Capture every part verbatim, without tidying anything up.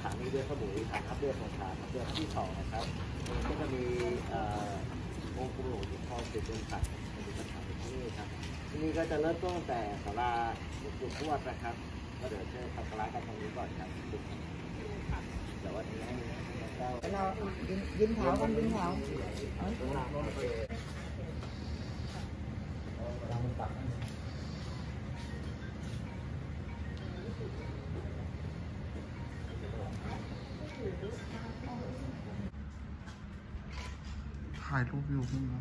ฐานนี้ด้วยสมุยฐานทัพเรือสงขลาทัพเรือที่สองนะครับก็จะมีองค์ปู่หลวงปู่ทองติดเป็นตัดเป็นสถานที่นี่ครับที่นี่ก็จะเริ่มต้นแต่ศาลาหลวงปู่ทวดนะครับก็เดี๋ยวจะสักการะกันตรงนี้ก่อนครับเดี๋ยววันนี้ให้เรายิ้มเท้ากันยิ้มเท้าถ่ายรูปวิวขึ้นมา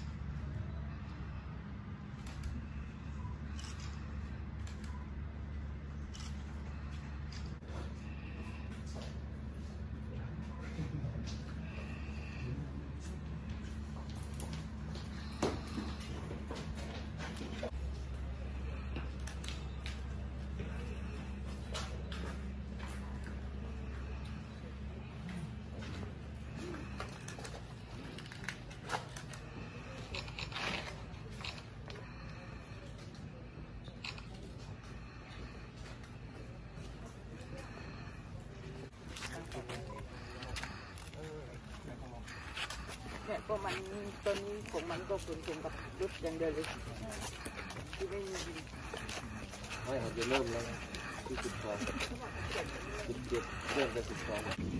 เนี่ยก็มันตอนนี้ผมมันก็ฝืนผมกับรุดอย่างเดียวเลยที่ไม่มีไม่เราจะเริ่มแล้วที่สิบสองสิบเจ็ดเริ่มไปสิบสอง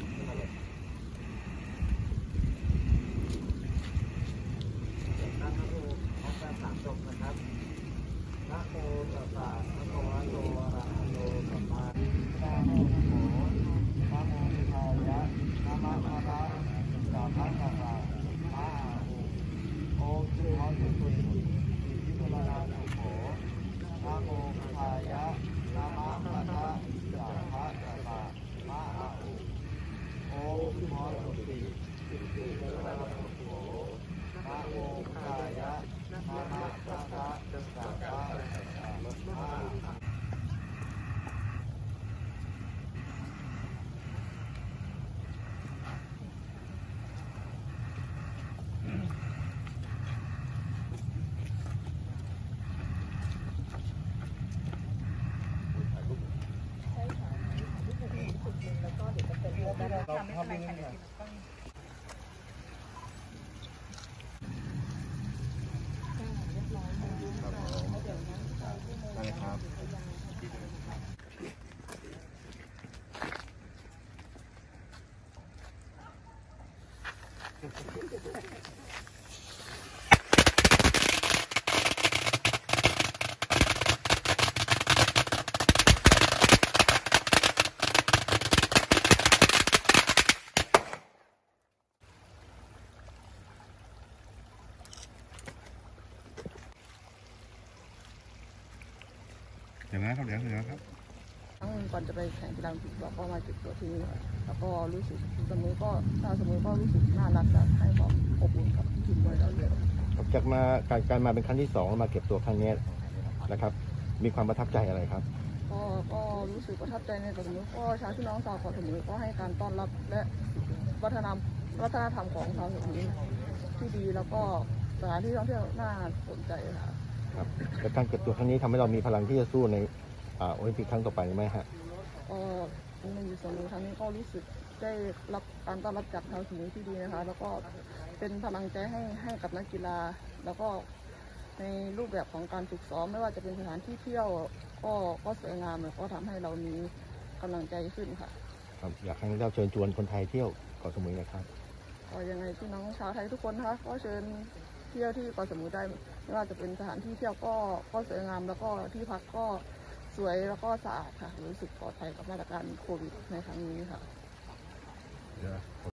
นะโมของการสามจบนะครับนะโมตัสสะภะคะวะโตอะระหะโตสัมมาสัมพุทธัสสะนะโมพุทธายะนะมะมะระสัพพะสัพพะมะโอคือมะสุตุสิทิพลานาสุโขนะโมพุทธายะนะมะมะระสัพพะสัพพะมะโอคือมะสุติสิทิพลานาสุโขนะโมพุทธายะนะมะมะระสัพพะสัพพะมะเราทำยังไงเนี่ยได้ครับเดี๋ยวนะครับเดี๋ยวเดี๋ยวครับทั้งก่อนจะไปแข่งกีฬาเราก็มาจุดตัวที่นี่แล้วก็รู้สึกสมุยก็ชาวสมุยก็รู้สึกน่ารักและให้ความอบอุ่นกับทีมมวยเราเลยจากมาการการมาเป็นครั้งที่สองมาเก็บตัวครั้งนี้นะครับมีความประทับใจอะไรครับก็ก็รู้สึกประทับใจในเกาะสมุยก็ชาวพี่น้องชาวเกาะสมุยก็ให้การต้อนรับและวัฒนธรรมวัฒนธรรมของชาวสมุยที่ดีแล้วก็สถานที่ท่องเที่ยวน่าสนใจค่ะครับแต่การเก็บตัวครั้งนี้ทำให้เรามีพลังที่จะสู้ในโอลิมปิกครั้งต่อไปไหมฮะก็ในอยู่สมุยครั้งนี้ก็รู้สึกได้รับการต้อนรับจากชาวสมุยที่ดีนะคะแล้วก็เป็นพลังใจให้ให้กับนักกีฬาแล้วก็ในรูปแบบของการฝึกซ้อมไม่ว่าจะเป็นสถานที่เที่ยวก็ก็สวยงามแล้วก็ทำให้เรามีกำลังใจขึ้นค่ะครับอยากให้เราเชิญชวนคนไทยเที่ยวเกาะสมุยนะครับก็ยังไงพี่น้องชาวไทยทุกคนนะคะก็เชิญเที่ยวที่เกาะสมุยได้ไม่ว่าจะเป็นสถานที่เที่ยวก็ก็สวยงามแล้วก็ที่พักก็สวยแล้วก็สะอาดค่ะรู้สึกปลอดภัยกับมาตรการโควิดในครั้งนี้ค่ะ